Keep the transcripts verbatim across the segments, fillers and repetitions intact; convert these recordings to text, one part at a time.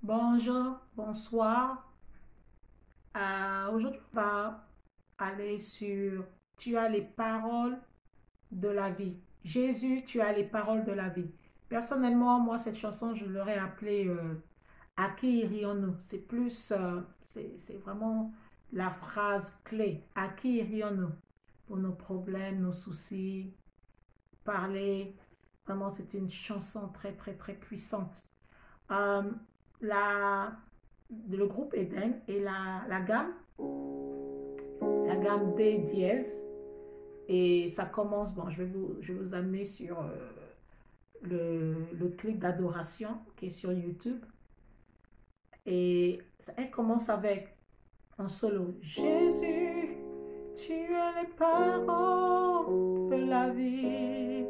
Bonjour, bonsoir. Euh, aujourd'hui, on va aller sur Tu as les paroles de la vie. Jésus, tu as les paroles de la vie. Personnellement, moi, cette chanson, je l'aurais appelée euh, À qui irions-nous? C'est plus, euh, c'est c'est vraiment la phrase clé. À qui irions-nous? Pour nos problèmes, nos soucis, parler. Vraiment, c'est une chanson très, très, très puissante. Euh, la, le groupe Eden et la, la gamme, la gamme D dièse. Et ça commence, bon, je vais vous, je vais vous amener sur euh, le, le clip d'adoration qui est sur YouTube. Et ça, elle commence avec un solo. Jésus, tu as les paroles de la vie.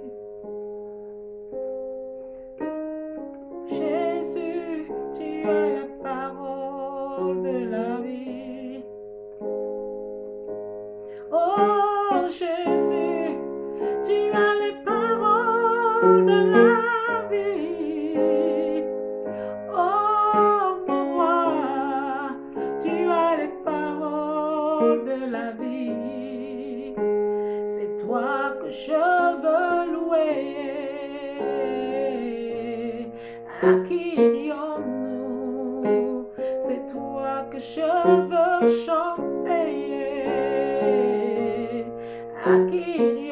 Jésus, tu as la parole de la vie. Oh Jésus, tu as les paroles de la vie. Oh mon roi, tu as les paroles de la vie. C'est toi que je veux louer. À qui irions-nous? C'est toi que je veux chanter. À qui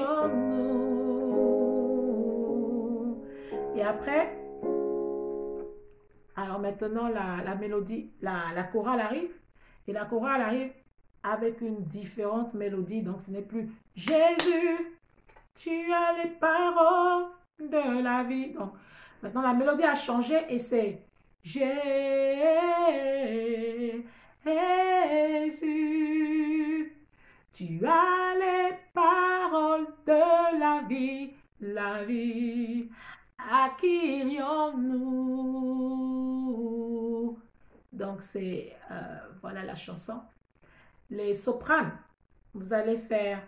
irions-nous? Et après, alors maintenant la, la mélodie, la, la chorale arrive. Et la chorale arrive avec une différente mélodie. Donc ce n'est plus Jésus, tu as les paroles de la vie. Donc maintenant la mélodie a changé et c'est Jésus, tu as les paroles de la vie, la vie. À qui irions-nous? Donc c'est, euh, voilà la chanson. Les sopranes, vous allez faire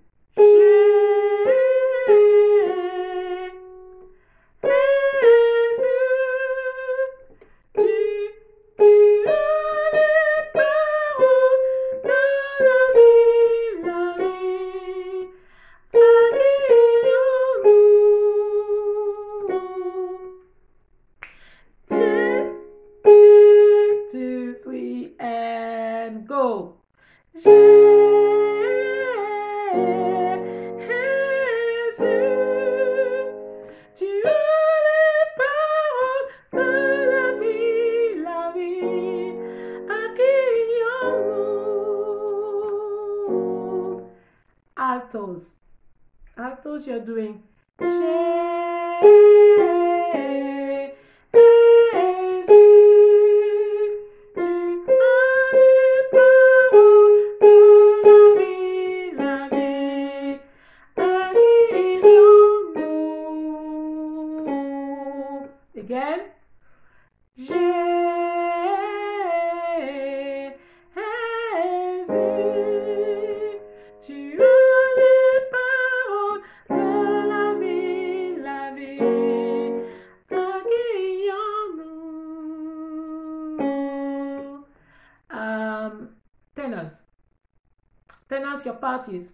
go. Jésus, tu as les paroles de la vie, la vie. À qui irions-nous? Altos. Altos, you're doing again. Jésus, tu as les paroles de la vie, la vie. Accueillons-nous. Um, tenors. Tenors, your parties.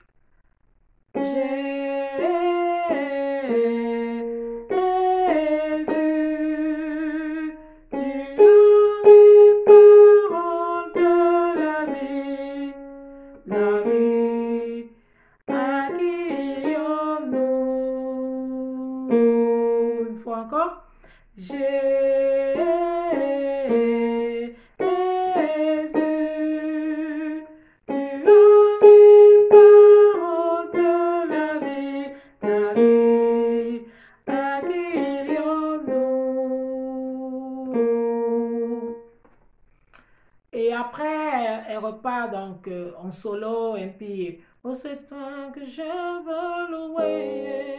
Une fois encore. Jésus, tu as les paroles de la vie, la vie. À qui irions-nous? Et après, elle repart donc euh, en solo et puis oh, c'est toi que je veux louer.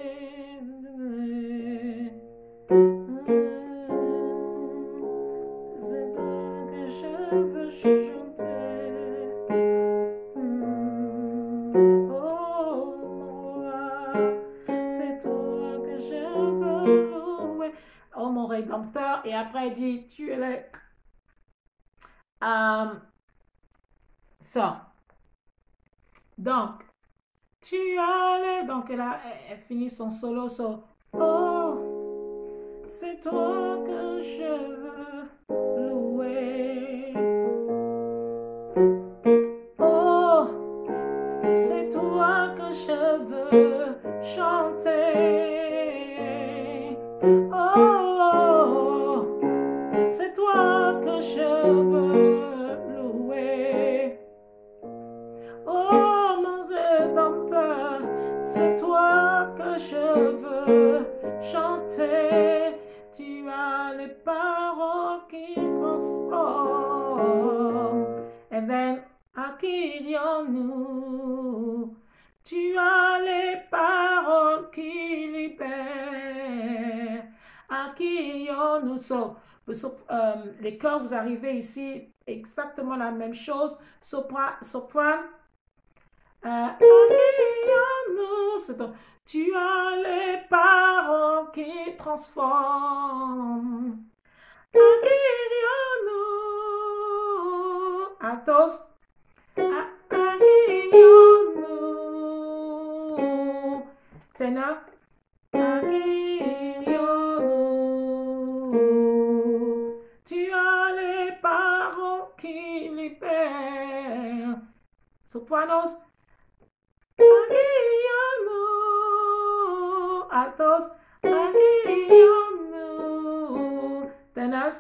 C'est toi que je veux chanter. Oh, c'est toi que je veux louer. Oh, mon Rédempteur. Et après, elle dit, tu es là. Um, so, donc, tu allais, donc elle, a, elle finit son solo, so, oh, c'est toi que je veux louer. Oh, c'est toi que je veux chanter. Oh, c'est toi que je veux louer. Oh, mon Rédempteur, c'est toi que je veux chanter. Tu as les paroles qui transforment. And then, à qui dirions-nous? Tu as les paroles qui libèrent. À qui dirions-nous? So, so, um, les chœurs, vous arrivez ici, exactement la même chose. Sopra, soprano. Euh, nous, tu as les paroles qui transforment. Nous, altos, nous, ténor, nous, tu as les paroles qui libèrent. Sopranos, altos, tenas,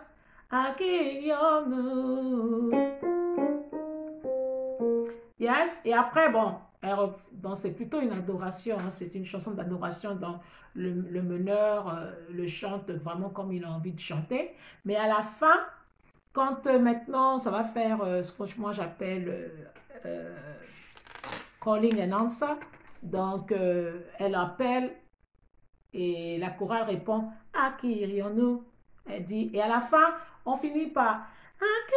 yes, et après, bon, bon c'est plutôt une adoration, hein, c'est une chanson d'adoration dont le, le meneur euh, le chante vraiment comme il a envie de chanter, mais à la fin, quand euh, maintenant ça va faire euh, ce que moi j'appelle euh, euh, calling and answer, donc euh, elle appelle et la chorale répond à qui irions-nous? Elle dit, et à la fin, on finit par à qui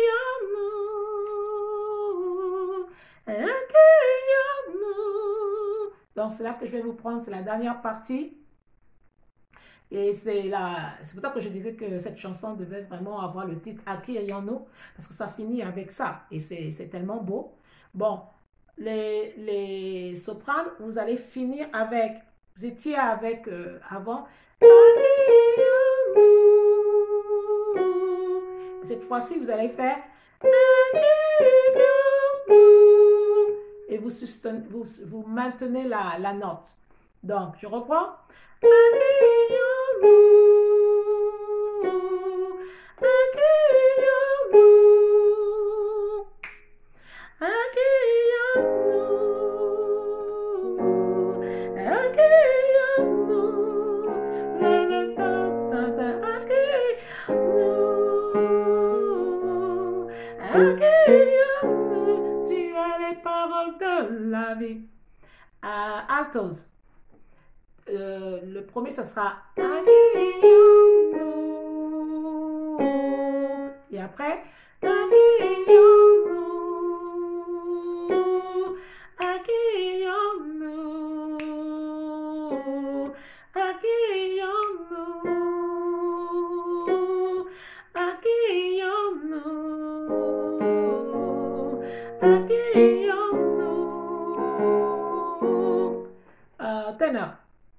irions-nous? À qui irions-nous? Donc c'est là que je vais vous prendre, c'est la dernière partie. Et c'est pour ça que je disais que cette chanson devait vraiment avoir le titre à qui irions-nous? Parce que ça finit avec ça. Et c'est tellement beau. Bon, les, les sopranes, vous allez finir avec, vous étiez avec euh, avant. Cette fois-ci, vous allez faire et vous, vous, vous maintenez la, la note. Donc, je reprends. Tu as les paroles de la vie. Uh, altos. Euh, le premier, ça sera et après uh, tenor.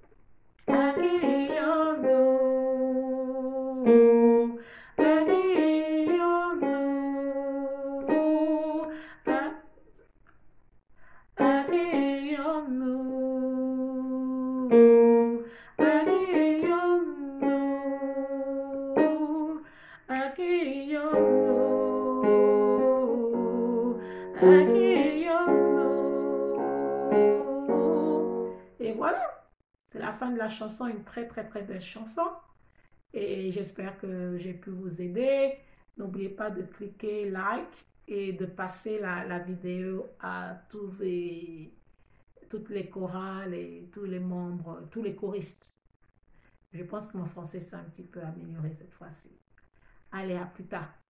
Et voilà, c'est la fin de la chanson, une très très très belle chanson. Et j'espère que j'ai pu vous aider. N'oubliez pas de cliquer like et de passer la, la vidéo à tous les, toutes les chorales et tous les membres, tous les choristes. Je pense que mon français s'est un petit peu amélioré cette fois-ci. Allez, à plus tard.